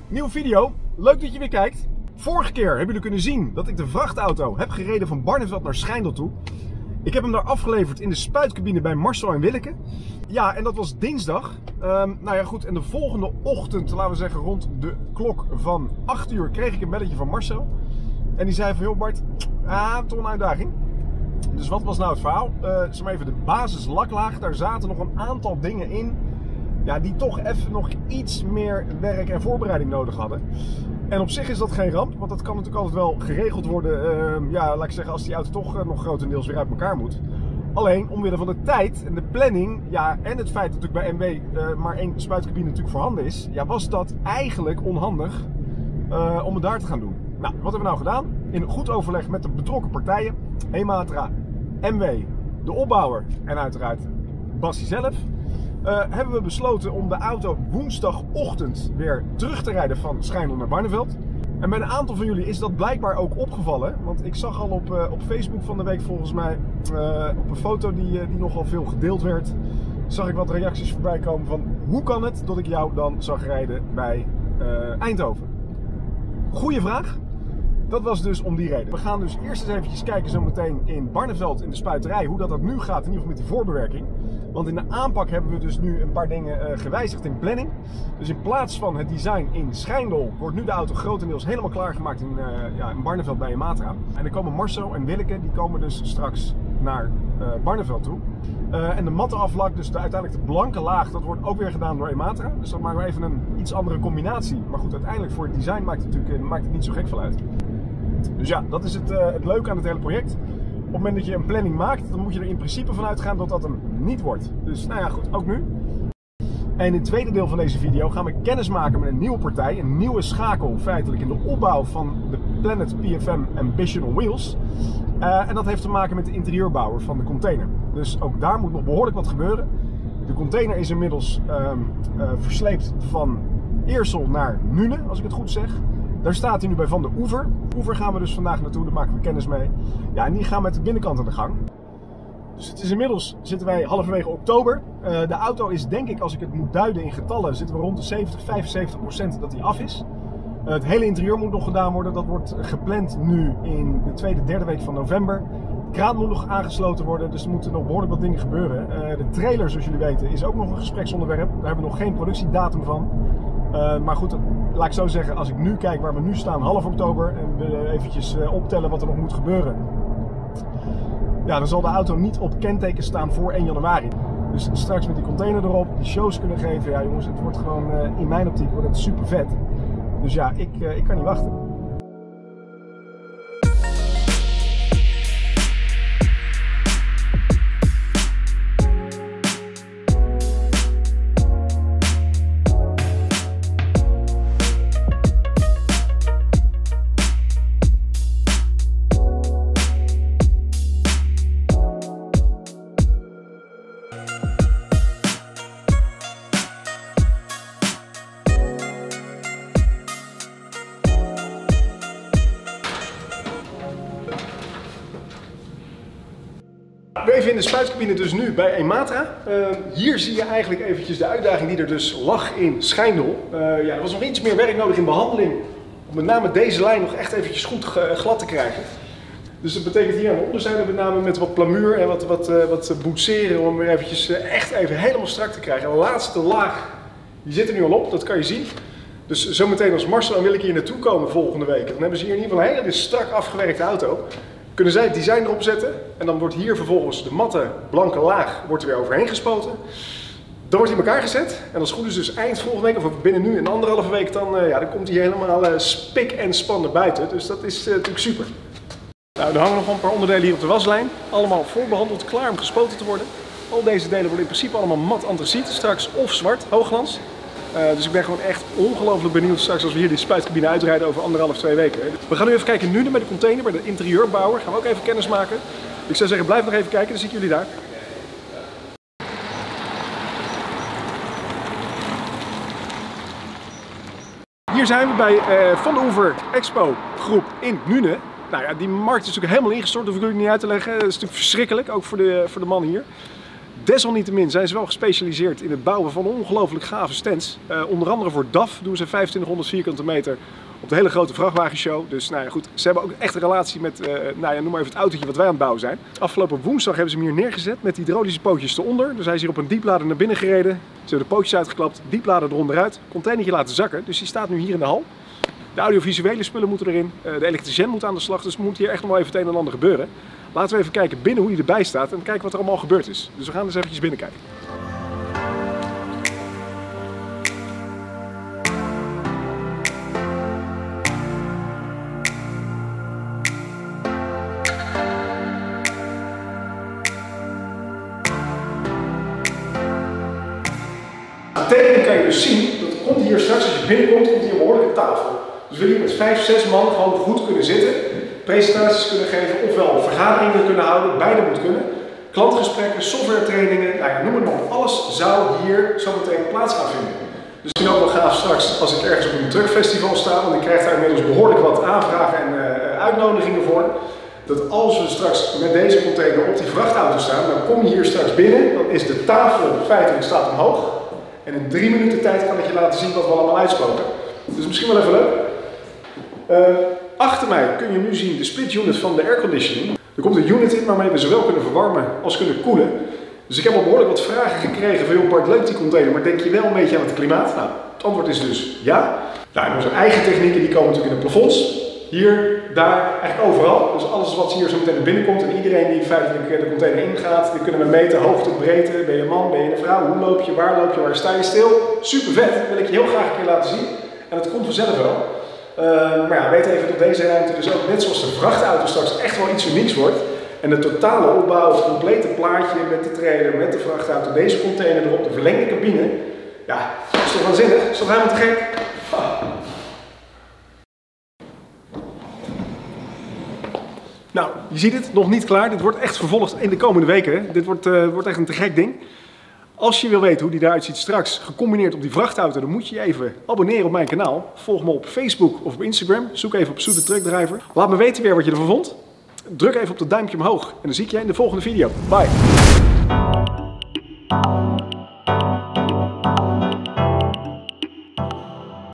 Nieuwe video, leuk dat je weer kijkt. Vorige keer hebben jullie kunnen zien dat ik de vrachtauto heb gereden van Barneveld naar Schijndel toe. Ik heb hem daar afgeleverd in de spuitcabine bij Marcel en Willeke. Ja, en dat was dinsdag. Nou ja, goed. En de volgende ochtend, laten we zeggen rond de klok van 8 uur, kreeg ik een belletje van Marcel. En die zei van, joh Bart, toch een uitdaging. Dus wat was nou het verhaal? Zeg maar even de basislaklaag. Daar zaten nog een aantal dingen in. Ja, die toch even nog iets meer werk en voorbereiding nodig hadden. En op zich is dat geen ramp, want dat kan natuurlijk altijd wel geregeld worden. Ja, laat ik zeggen, als die auto toch nog grotendeels weer uit elkaar moet. Alleen, omwille van de tijd en de planning, ja, en het feit dat natuurlijk bij MW maar één spuitcabine natuurlijk voorhanden is, ja, was dat eigenlijk onhandig om het daar te gaan doen. Nou, wat hebben we nou gedaan? In goed overleg met de betrokken partijen, Ematra, MW, de opbouwer en uiteraard Bassie zelf, hebben we besloten om de auto woensdagochtend weer terug te rijden van Schijndel naar Barneveld. En bij een aantal van jullie is dat blijkbaar ook opgevallen. Want ik zag al op Facebook van de week volgens mij, op een foto die nogal veel gedeeld werd, zag ik wat reacties voorbij komen van hoe kan het dat ik jou dan zag rijden bij Eindhoven? Goeie vraag. Dat was dus om die reden. We gaan dus eerst eens eventjes kijken zometeen in Barneveld in de spuiterij hoe dat nu gaat, in ieder geval met die voorbewerking. Want in de aanpak hebben we dus nu een paar dingen gewijzigd in planning. Dus in plaats van het design in Schijndel wordt nu de auto grotendeels helemaal klaargemaakt in Barneveld bij Ematra. En dan komen Marcel en Willeke, die komen dus straks naar Barneveld toe. En de matte aflak, dus uiteindelijk de blanke laag, dat wordt ook weer gedaan door Ematra. Dus dat maken we even een iets andere combinatie. Maar goed, uiteindelijk voor het design maakt het niet zo gek veel uit. Dus ja, dat is het leuke aan het hele project. Op het moment dat je een planning maakt, dan moet je er in principe van uitgaan dat dat hem niet wordt. Dus nou ja, goed, ook nu. En in het tweede deel van deze video gaan we kennis maken met een nieuwe partij. Een nieuwe schakel feitelijk in de opbouw van de Planet PFM Ambition on Wheels. En dat heeft te maken met de interieurbouwer van de container. Dus ook daar moet nog behoorlijk wat gebeuren. De container is inmiddels versleept van Eersel naar Nune, als ik het goed zeg. Daar staat hij nu bij Van de Oever. Oever gaan we dus vandaag naartoe, daar maken we kennis mee. Ja, en die gaan met de binnenkant aan de gang. Dus het is inmiddels, zitten wij halverwege oktober. De auto is denk ik, als ik het moet duiden in getallen, zitten we rond de 70-75% dat die af is. Het hele interieur moet nog gedaan worden. Dat wordt gepland nu in de tweede, derde week van november. De kraan moet nog aangesloten worden, dus er moeten nog behoorlijk wat dingen gebeuren. De trailer, zoals jullie weten, is ook nog een gespreksonderwerp. Daar hebben we nog geen productiedatum van. Maar goed, laat ik zo zeggen, als ik nu kijk waar we nu staan, half oktober, en we eventjes optellen wat er nog moet gebeuren. Ja, dan zal de auto niet op kenteken staan voor 1 januari. Dus straks met die container erop, die shows kunnen geven. Ja jongens, het wordt gewoon, in mijn optiek wordt het super vet. Dus ja, ik kan niet wachten. Even in de spuitcabine dus nu bij Ematra. Hier zie je eigenlijk eventjes de uitdaging die er dus lag in Schijndel. Ja, er was nog iets meer werk nodig in behandeling. Om met name deze lijn nog echt eventjes goed glad te krijgen. Dus dat betekent hier aan de onderzijde met name met wat plamuur en wat boetseren om weer eventjes echt even helemaal strak te krijgen. En de laatste laag, die zit er nu al op, dat kan je zien. Dus zometeen als Marcel en Willeke hier naartoe komen volgende week, dan hebben ze hier in ieder geval een hele strak afgewerkte auto. Kunnen zij het design erop zetten en dan wordt hier vervolgens de matte blanke laag wordt er weer overheen gespoten. Dan wordt hij in elkaar gezet en als het goed is dus eind volgende week of binnen nu een anderhalve week dan komt hij helemaal spik en span naar buiten. Dus dat is natuurlijk super. Nou, er hangen nog een paar onderdelen hier op de waslijn. Allemaal voorbehandeld, klaar om gespoten te worden. Al deze delen worden in principe allemaal mat antraciet, straks of zwart, hoogglans. Dus ik ben gewoon echt ongelooflijk benieuwd straks als we hier die spuitcabine uitrijden over 1,5-2 weken. We gaan nu even kijken nu bij de container, bij de interieurbouwer. Gaan we ook even kennis maken. Ik zou zeggen, blijf nog even kijken, dan zie ik jullie daar. Hier zijn we bij Van de Oever Expo groep in Nune. Nou ja, die markt is natuurlijk helemaal ingestort, dat hoef ik jullie niet uit te leggen. Dat is natuurlijk verschrikkelijk, ook voor de man hier. Desalniettemin zijn ze wel gespecialiseerd in het bouwen van ongelooflijk gave stands. Onder andere voor DAF doen ze 2500 vierkante meter op de hele grote vrachtwagenshow. Dus nou ja, goed, ze hebben ook echt een relatie met, nou ja, noem maar even het autootje wat wij aan het bouwen zijn. Afgelopen woensdag hebben ze hem hier neergezet met hydraulische pootjes eronder. Dus hij is hier op een dieplader naar binnen gereden. Ze hebben de pootjes uitgeklapt, dieplader eronder uit, containertje laten zakken. Dus die staat nu hier in de hal. De audiovisuele spullen moeten erin, de elektricien moet aan de slag, dus er moet hier echt nog wel even het een en ander gebeuren. Laten we even kijken binnen hoe hij erbij staat en kijken wat er allemaal gebeurd is. Dus we gaan eens eventjes binnen kijken. De tekening kan je dus zien, dat komt hier straks als je binnenkomt, komt hier een behoorlijke tafel. Dus we hier met 5, 6 man gewoon goed kunnen zitten, presentaties kunnen geven, ofwel vergaderingen kunnen houden, beide moet kunnen. Klantgesprekken, software trainingen, nou ja, noem het maar op. Alles zou hier zometeen plaats gaan vinden. Dus misschien ook wel gaaf straks als ik ergens op een truckfestival sta, want ik krijg daar inmiddels behoorlijk wat aanvragen en uitnodigingen voor. Dat als we straks met deze container op die vrachtauto staan, dan kom je hier straks binnen, dan is de tafel feitelijk staat omhoog. En in 3 minuten tijd kan ik je laten zien wat we allemaal uitspoken. Dus misschien wel even leuk. Achter mij kun je nu zien de split unit van de airconditioning. Er komt een unit in waarmee we zowel kunnen verwarmen als kunnen koelen. Dus ik heb al behoorlijk wat vragen gekregen van joh Bart, leuk die container, maar denk je wel een beetje aan het klimaat? Nou, het antwoord is dus ja. Nou, en onze eigen technieken die komen natuurlijk in de plafonds. Hier, daar, eigenlijk overal. Dus alles wat hier zo meteen naar binnen komt en iedereen die feitelijk de container ingaat, die kunnen we meten, hoogte, breedte, ben je een man, ben je een vrouw, hoe loop je, waar sta je stil. Super vet, dat wil ik je heel graag een keer laten zien. En dat komt vanzelf wel. Maar ja, weet even dat deze ruimte dus ook net zoals de vrachtauto straks echt wel iets unieks wordt. En de totale opbouw, het complete plaatje met de trailer, met de vrachtauto, deze container erop, de verlengde cabine. Ja, dat is toch waanzinnig? Is toch helemaal te gek? Nou, je ziet het, nog niet klaar. Dit wordt echt vervolgd in de komende weken. Dit wordt echt een te gek ding. Als je wil weten hoe die eruit ziet straks, gecombineerd op die vrachtauto, dan moet je je even abonneren op mijn kanaal. Volg me op Facebook of op Instagram. Zoek even op Soete Truck Driver. Laat me weten weer wat je ervan vond. Druk even op dat duimpje omhoog en dan zie ik je in de volgende video. Bye!